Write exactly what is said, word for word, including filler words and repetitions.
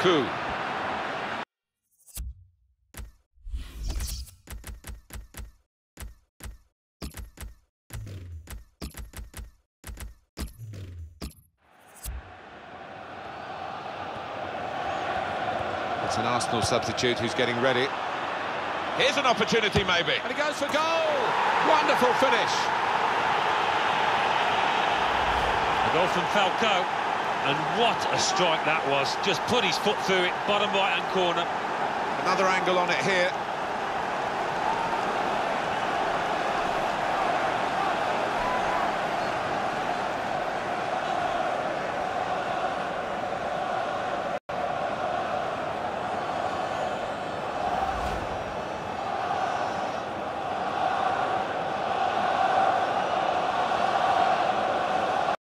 Cocu. It's an Arsenal substitute who's getting ready. Here's an opportunity, maybe. And he goes for goal! Wonderful finish. A goal from Falcao. And what a strike that was. Just put his foot through it, bottom right-hand corner. Another angle on it here.